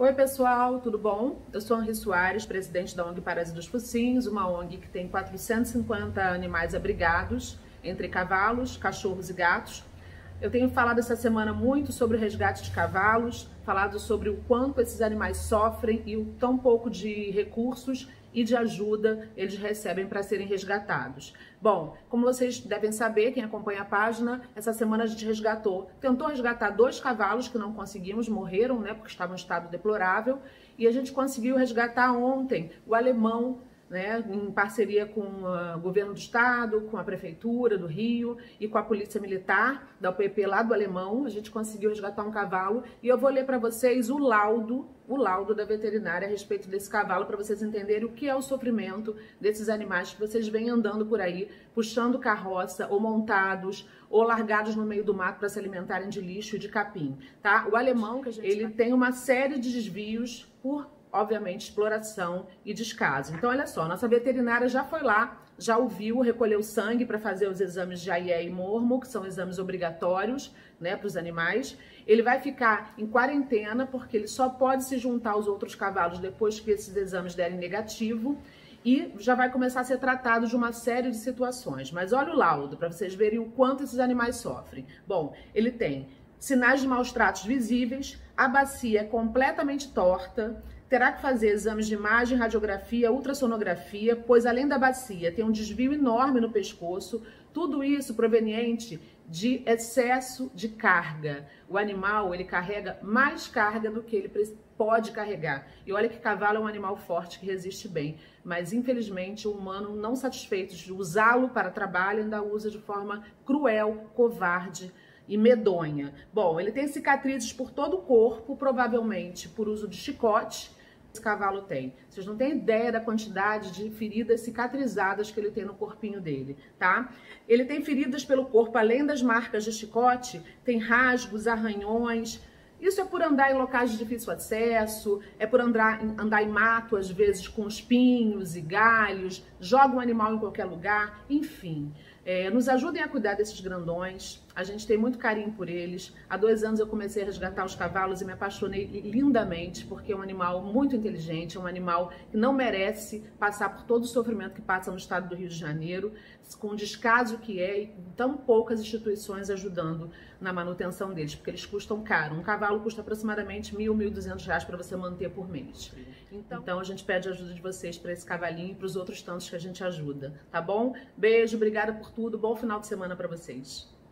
Oi pessoal, tudo bom? Eu sou Henri Soares, presidente da ONG Parasita dos Focinhos, uma ONG que tem 450 animais abrigados, entre cavalos, cachorros e gatos. Eu tenho falado essa semana muito sobre o resgate de cavalos, falado sobre o quanto esses animais sofrem e o tão pouco de recursos e de ajuda eles recebem para serem resgatados. Bom, como vocês devem saber, quem acompanha a página, essa semana a gente tentou resgatar 2 cavalos que não conseguimos, morreram, né, porque estavam em estado deplorável, e a gente conseguiu resgatar ontem o alemão, né, em parceria com o governo do estado, com a prefeitura do Rio e com a polícia militar da UPP lá do Alemão. A gente conseguiu resgatar um cavalo e eu vou ler para vocês o laudo da veterinária a respeito desse cavalo, para vocês entenderem o que é o sofrimento desses animais que vocês vêm andando por aí, puxando carroça ou montados ou largados no meio do mato para se alimentarem de lixo e de capim, tá? O alemão, ele tem uma série de desvios por, obviamente, exploração e descaso. Então, olha só, nossa veterinária já foi lá, já o viu, recolheu sangue para fazer os exames de AIE e mormo, que são exames obrigatórios, né, para os animais. Ele vai ficar em quarentena, porque ele só pode se juntar aos outros cavalos depois que esses exames derem negativo, e já vai começar a ser tratado de uma série de situações. Mas olha o laudo, para vocês verem o quanto esses animais sofrem. Bom, ele tem sinais de maus tratos visíveis, a bacia é completamente torta, terá que fazer exames de imagem, radiografia, ultrassonografia, pois além da bacia tem um desvio enorme no pescoço, tudo isso proveniente de excesso de carga. O animal, ele carrega mais carga do que ele pode carregar. E olha que cavalo é um animal forte que resiste bem, mas infelizmente o humano, não satisfeito de usá-lo para trabalho, ainda usa de forma cruel, covarde e medonha. Bom, ele tem cicatrizes por todo o corpo, provavelmente por uso de chicote. Esse cavalo tem. Vocês não têm ideia da quantidade de feridas cicatrizadas que ele tem no corpinho dele, tá? Ele tem feridas pelo corpo, além das marcas de chicote, tem rasgos, arranhões. Isso é por andar em locais de difícil acesso, é por andar em mato, às vezes com espinhos e galhos, joga um animal em qualquer lugar, enfim. Nos ajudem a cuidar desses grandões, a gente tem muito carinho por eles. Há 2 anos eu comecei a resgatar os cavalos e me apaixonei lindamente, porque é um animal muito inteligente, é um animal que não merece passar por todo o sofrimento que passa no estado do Rio de Janeiro, com o descaso que é e com tão poucas instituições ajudando na manutenção deles, porque eles custam caro. Um cavalo custa aproximadamente R$1.000, R$1.200 para você manter por mês. Então a gente pede a ajuda de vocês para esse cavalinho e para os outros tantos que a gente ajuda, tá bom? Beijo, obrigada por tudo, bom final de semana para vocês.